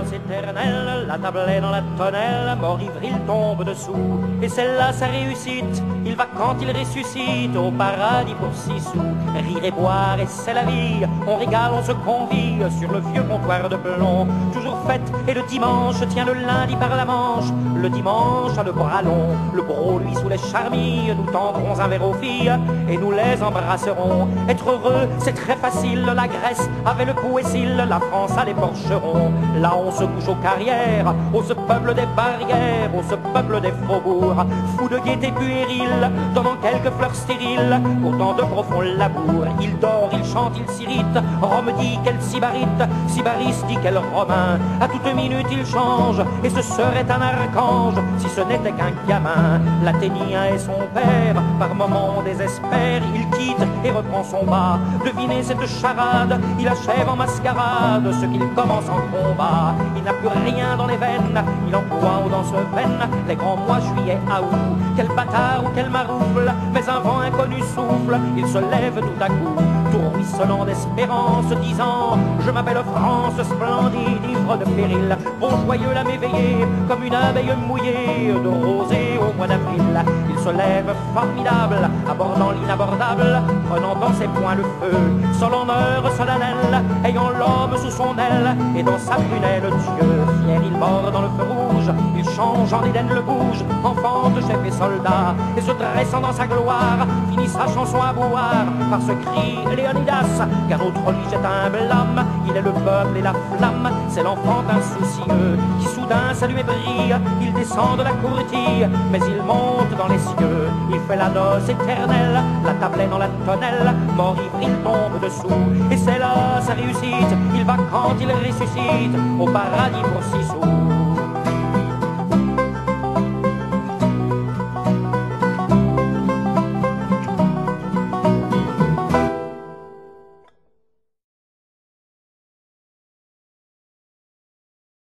danse éternelle, la table est dans la tonnelle, mort-ivre il tombe dessous. Et celle-là sa réussite, il va quand il ressuscite au paradis pour 6 sous. Rire et boire et c'est la vie, on régale, on se convie sur le vieux comptoir de plomb. Toujours fête et le dimanche tient le lundi par la manche. Le dimanche a le bras long, le gros lui sous les charmilles. Nous tendrons un verre aux filles et nous les embrasserons. Être heureux c'est très facile, la Grèce avait le Pouécile, la France a les porcherons. Là on se couche aux carrières, on se peuple des barrières, on se peuple des faubourgs. Fou de gaieté puérile, donnant quelques fleurs stériles, pourtant de profond labour. Il dort, il chante, il s'irrite, Rome dit qu'elle sybarite, Sybaris dit qu'elle romain. À toute minute il change, et ce serait un archange, si ce n'était qu'un gamin. L'Athénien est son père, par moments désespère, il quitte et reprend son bas. Devinez cette charade, il achève en mascarade ce qu'il commence en combat. Il n'a plus rien dans les veines, il emploie aux danses vaines les grands mois juillet à août. Quel bâtard ou quel maroufle, mais un vent inconnu souffle, il se lève tout à coup, tout ruisselant d'espérance, disant je m'appelle France, splendide, ivre de péril, bon joyeux l'âme éveillée, comme une abeille mouillée de rosée au mois d'avril. Il se lève formidable, abordant l'inabordable, prenant dans ses poings le feu, sol en heure solennelle, ayant l'homme sous son aile, et dans sa prunelle Dieu. Fier il mord dans le feu rouge, il change en Éden le bouge, enfant de chef et soldat, et se dressant dans sa gloire, finit sa chanson à boire, par ce cri Léonidas, car notre lui jette un blâme, il est le peuple et la flamme, c'est l'enfant insoucieux, qui soudain salue et brille, il descend de la courtille, mais il monte dans les cieux, il fait la noce éternelle, la table est dans la tonnelle, mort-ivre il tombe dessous, et c'est là sa réussite, il va quand il ressuscite, au paradis pour 6 sous.